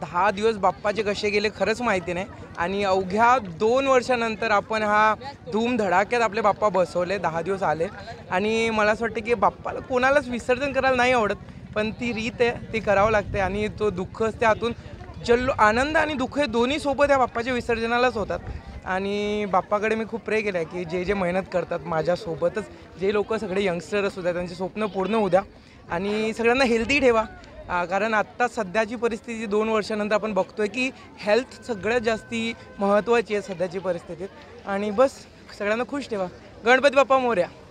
10 दिवस बाप्पाचे कसे गेले खरंच माहिती नाही आणि अवघ्या 2 वर्षानंतर आपण हा धूमधडाक्यात आपले बाप्पा बसवले, 10 दिवस आले आणि मला असं वाटतं की बाप्पाला कोणालाच विसर्जन करायला नाही आवडत, पण ती रीत आहे, ती करावं लागते आणि तो दुःख असते आतून आनंद आणि दुःख हे दोन्ही सोबत या बाप्पाच्या विसर्जनालाच होतात. आणि बाप्पाकडे मी खूप प्रे केलं आहे की जे जे मेहनत करतात माझ्यासोबतच, जे लोक सगळे यंगस्टर असू द्या, त्यांचे स्वप्न पूर्ण होऊ द्या आणि सगळ्यांना हेल्दी ठेवा. कारण आत्ता सध्याची परिस्थिती 2 वर्षानंतर आपण बघतोय की हेल्थ सगळ्यात जास्ती महत्त्वाची आहे सध्याची परिस्थितीत आणि बस सगळ्यांना खुश ठेवा. गणपती बाप्पा मोरया.